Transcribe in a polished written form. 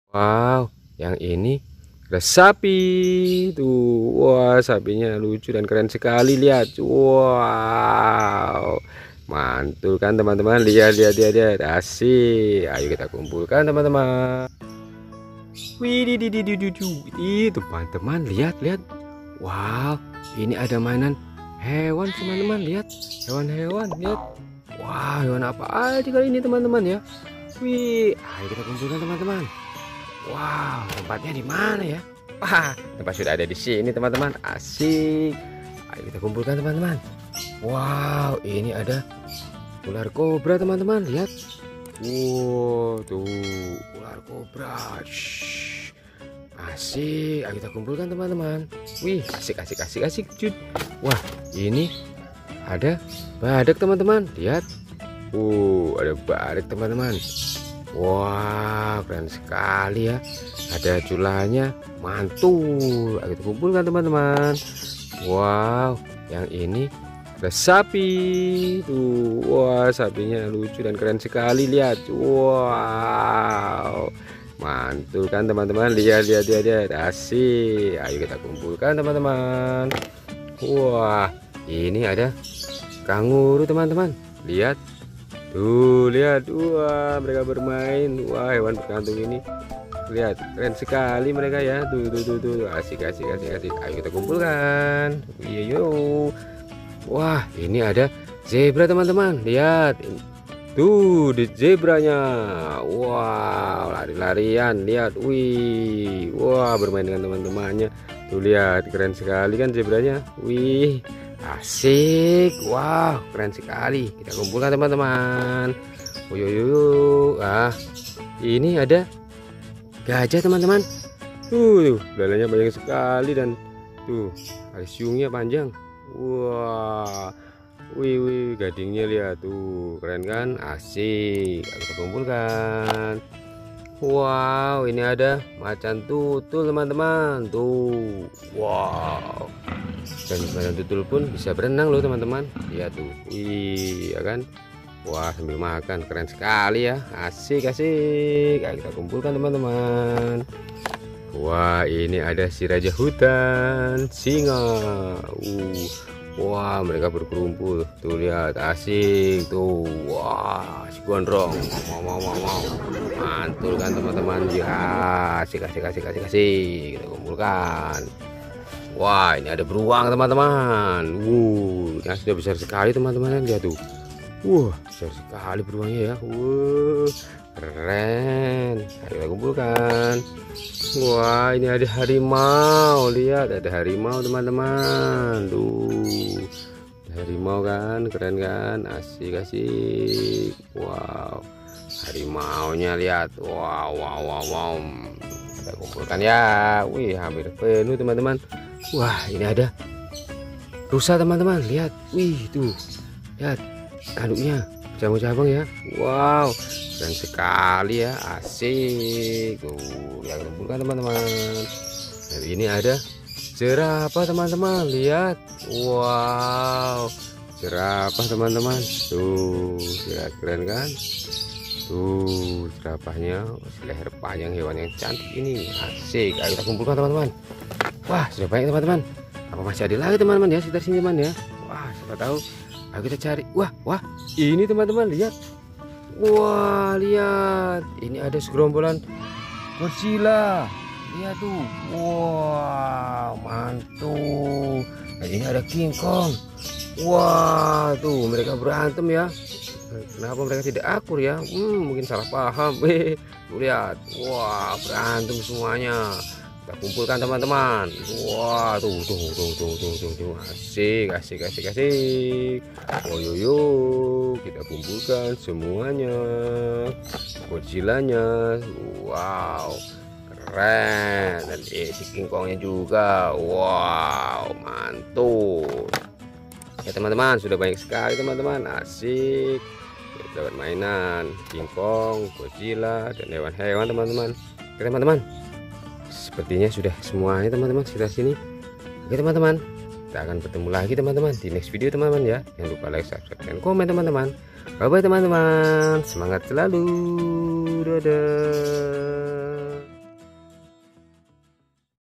Wow, yang ini ada sapi tuh. Wah, sapinya lucu dan keren sekali. Lihat, wow, mantul kan teman-teman. Lihat, lihat, lihat, lihat, asik. Ayo kita kumpulkan teman-teman. Wih, teman-teman, lihat, lihat. Wow, ini ada mainan hewan teman-teman. Lihat, hewan-hewan, lihat. Wah, hewan apa aja kali ini teman-teman ya. Wih, ayo kita kumpulkan teman-teman. Wow, tempatnya di mana ya? Wah, tempat sudah ada di sini teman-teman. Asik. Ayo kita kumpulkan teman-teman. Wow, ini ada ular kobra teman-teman. Lihat. Wow, tuh ular kobra. Shhh. Asik. Ayo kita kumpulkan teman-teman. Wih, asik, asik, asik, asik. Cut. Wah, ini ada badak teman-teman. Lihat. Ada badak teman-teman. Wah, keren sekali ya. Ada culanya, mantul. Ayo kita kumpulkan teman-teman. Wow, yang ini ada sapi. Tuh, wah, sapinya lucu dan keren sekali. Lihat. Wow, mantul kan teman-teman. Lihat, lihat, lihat, lihat. Asik. Ayo kita kumpulkan teman-teman. Wah, ini ada kanguru teman-teman. Lihat. Tuh, lihat. Wah, mereka bermain. Wah, hewan berkantung ini. Lihat, keren sekali mereka ya. Tuh. Asik, asik, asik, asik. Ayo kita kumpulkan. Iya, yuk. Wah, ini ada zebra teman-teman. Lihat. Tuh, di zebranya. Wow, lari-larian. Lihat. Wih. Wah, bermain dengan teman-temannya. Tuh, lihat. Keren sekali kan zebranya. Wih. Asik. Wow, keren sekali. Kita kumpulkan teman-teman. Yuk. Ini ada gajah teman-teman. Tuh, belalainya banyak sekali dan tuh, siungnya panjang. Wah. Wih, gadingnya lihat tuh. Keren kan? Asik. Kita kumpulkan. Wow, ini ada macan tutul teman-teman. Tuh. Wow. Dan macan tutul pun bisa berenang loh teman-teman. Lihat tuh. Wih, ya kan? Wah, sambil makan. Keren sekali ya. Asik, asik. Ayo kita kumpulkan teman-teman. Wah, ini ada si raja hutan, singa. Wah, mereka berkumpul. Tuh, lihat. Asik. Tuh. Wah, si gondrong. Mau. Mantul kan teman-teman. Ya, asik. Kita kumpulkan. Wah, ini ada beruang teman-teman. Yang sudah besar sekali teman-teman. Lihat tuh. Besar sekali beruangnya ya. Keren. Ayo kita kumpulkan. Wah, ini ada harimau. Lihat, ada harimau teman-teman. Tuh, harimau kan, keren kan, asik. Wow, harimaunya lihat. Wow. Kita kumpulkan ya. Wih, hampir penuh teman-teman. Wah, ini ada rusa teman-teman. Lihat. Wih, tuh. Lihat anduknya cabang-cabang ya. Wow, keren sekali ya. Asik. Tuh, yang kumpulkan teman-teman. Dan ini ada jerapah teman-teman. Lihat. Wow, jerapah teman-teman. Tuh, lihat, keren kan. Tuh, jerapahnya leher panjang, hewan yang cantik ini. Asik. Ayo kita kumpulkan teman-teman. Wah, sudah banyak teman-teman. Apa masih ada lagi teman-teman ya sekitar sini teman ya? Wah, siapa tahu. Ayo kita cari. Wah, ini teman-teman lihat. Wah, lihat. Ini ada segerombolan Godzilla. Lihat tuh. Wah, mantul. Dan ini ada King Kong. Wah, tuh mereka berantem ya. Kenapa mereka tidak akur ya? Mungkin salah paham. Tuh lihat. Wah, berantem semuanya. Kita kumpulkan teman-teman. Wah, tuh. Asik. Yuk, kita kumpulkan semuanya. Godzilla-nya. Wow, keren. Dan si King Kong-nya juga. Wow, mantul. Ya teman-teman, sudah banyak sekali teman-teman. Asik. Kita dapat mainan King Kong, Godzilla, dan hewan-hewan teman-teman. Oke teman-teman, sepertinya sudah semuanya teman-teman sekitar sini. Oke teman-teman, kita akan bertemu lagi teman-teman di next video teman-teman ya. Jangan lupa like, subscribe, dan komen teman-teman. Bye bye teman-teman, semangat selalu. Dadah.